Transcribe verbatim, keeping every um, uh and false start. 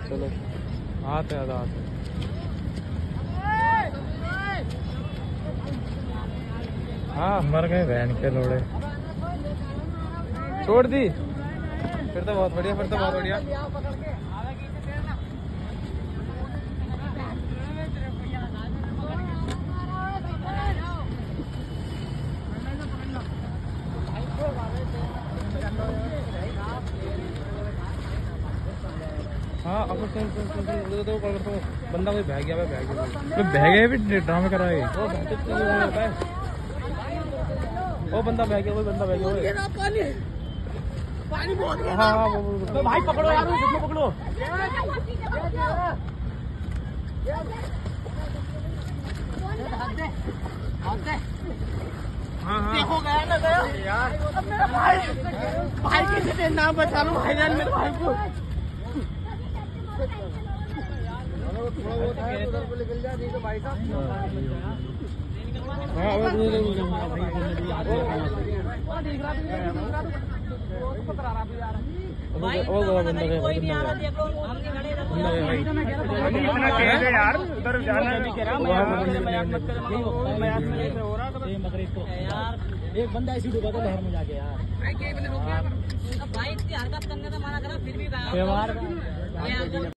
चलो आते आते आते हाँ मर गए बहन के लोड़े। छोड़ दी फिर तो बहुत बढ़िया, फिर तो बहुत बढ़िया। हाँ अब सुन सुन सुन सुन तो करता हूँ। बंदा कोई बह गया, बह गया बह गए भी ड्रामे कराए। वो होता है वो बंदा बह गया, कोई बंदा बह गया। पानी पानी बहुत। हाँ हाँ वो भाई पकड़ो यार, उसको पकड़ो। हाँ हाँ देखो गया ना गया यार। अब मेरा भाई भाई किसी नाम बचा लो भाई जान मेरे भाई को। थोड़ा बहुत है उधर को निकल जा, नहीं तो भाई साहब। हाँ वो वो वो बंदा है, कोई नहीं आ रहा देख लो, हमने खड़े रहो इतना तेज है यार, उधर जाना नहीं कह रहा। मजाक मत कर, मजाक में ऐसे हो रहा था ये मगर इसको यार एक बंदा ऐसी डूबा था लहर में जाके यार। भाई के बने रोक अब भाई इतनी हरकत करने से मना करा फिर भी व्यवहार